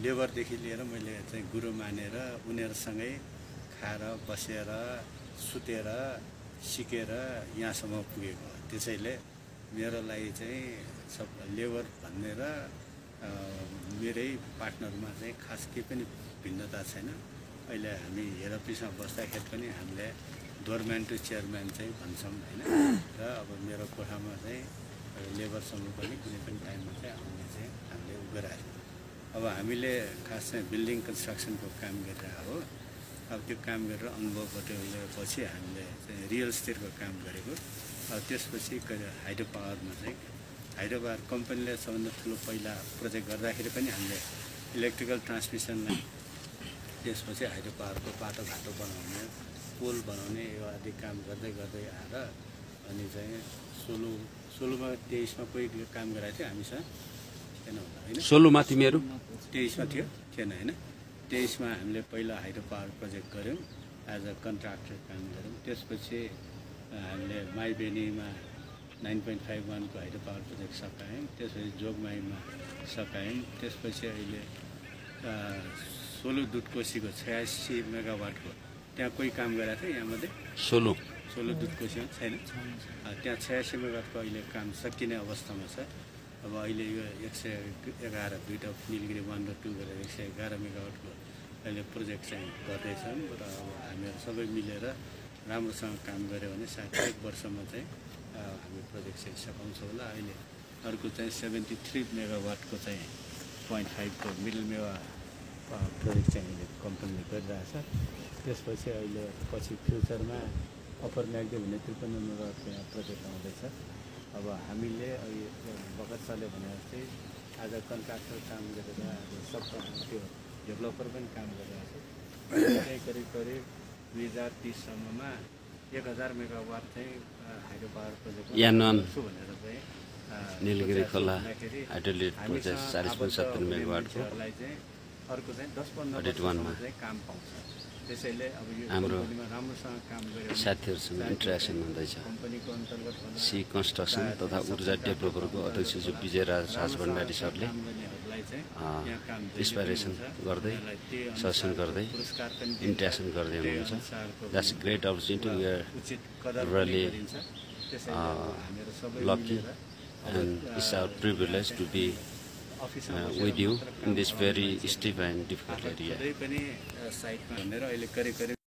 लेबरदेखि लिएर मैले चाहिँ गुरु मानेर उनीहरूसँगै खाएर बसेर सुतेर सिकेर यहाँसम्म पुगेको। त्यसैले मेरो लागि चाहिँ सब लेबर भनेर मेरै पार्टनरमा चाहिँ खास केही पनि भिन्नता छैन। अहिले हामी हेड अफिसमा बस्दाखेरि पनि हामीले डोरम्यान टु चेयरम्यान चाहिँ भन्छौँ होइन। र अब मेरो कोठामा चाहिँ लेबरसँग पनि कुनै पनि टाइममा चाहिँ आउने चाहिँ हामीले गरायो। अब हामीले खास चाहिँ बिल्डिङ कन्स्ट्रक्सनको काम गरिरहेको हो। अब त्यो काम गरेर अनुभव बटुलेपछि हामीले चाहिँ रियल इस्टेटको काम गरेको। अब त्यसपछि हाइड्रो पावरमा चाहिँ हाइड्रो पावर कम्पनीले सबभन्दा ठुलो पहिला प्रोजेक्ट गर्दाखेरि पनि हामीले इलेक्ट्रिकल ट्रान्समिसन लाइन, त्यसपछि हाइड्रो पावरको बाटोघाटो बनाउने, पोल बनाउने यो आदि काम गर्दै गर्दै आएर अनि चाहिँ 16मा 23मा कोही काम गराएको थियो हामीसँग थिएन होला होइन। 16मा तिमीहरू 23मा थियो थिएन होइन। 23मा हामीले पहिला हाइड्रो पावर प्रोजेक्ट गऱ्यौँ, एज अ कन्ट्राक्टर काम गऱ्यौँ। त्यसपछि हामीले माइबेनीमा 9.51 को हाइड्रो पावर प्रोजेक्ट सकायौँ। त्यसपछि जोगमाईमा सकायौँ। त्यसपछि अहिले सोलु दुधकोशीको 86 मेगावाटको त्यहाँ कोही काम गरेको थियो यहाँमध्ये सोलु दुधकोशीमा छैन। त्यहाँ 86 मेगावाटको अहिले काम सकिने अवस्थामा छ। अब अहिले यो 111 दुईवटा निलगिरी 1 र 2 गरेर 111 मेगावाटको अहिले प्रोजेक्ट चाहिँ गर्दैछौँ। र अब हामीहरू सबै मिलेर राम्रोसँग काम गऱ्यो भने सायद 1 वर्षमा चाहिँ हामी प्रोजेक्ट चाहिँ सकाउँछौँ होला। अहिले अर्को चाहिँ 73 मेगावाटको चाहिँ 0.5 को मिडल मेवा प्रोजेक्ट चाहिँ अहिले कम्पनीले गरिरहेछ। त्यसपछि अहिले पछि फ्युचरमा अप्पर म्याग्दे भन्ने 53 मेगावाटको यहाँ प्रोजेक्ट आउँदैछ। अब हामीले भगत सरले भने जस्तै आज कन्ट्राक्टर काम गरेर सब त्यो डेभलपर पनि काम गरिरहेको छ। त्यही करिब 2030 सम्ममा 1000 मेगावाट चाहिँ हाइड्रो पावर प्रोजेक्ट गर्छु भनेर चाहिँ निलगिरी खोला हाइड्रोलिट प्रोजेक्ट 40.70 मेगावाटको चाहिँ अर्को चाहिँ 10-15 चाहिँ काम पाउँछ। त्यसैले अब यो हाम्रो राम्रोसँग काम गरेर साथीहरूसँग इन्टरेक्सन हुँदैछ। कम्पनीको अन्तर्गत सी कन्स्ट्रक्सन तथा ऊर्जा डेभलपरको अध्यक्ष जो विजय राज भण्डारी सरले इन्सपाइरेसन गर्दै सजेसन गर्दै इन्टरेक्सन गर्दै हुनुहुन्छ। That's great opportunity. We are really lucky and it's our privilege to be with you in this very steep and difficult area.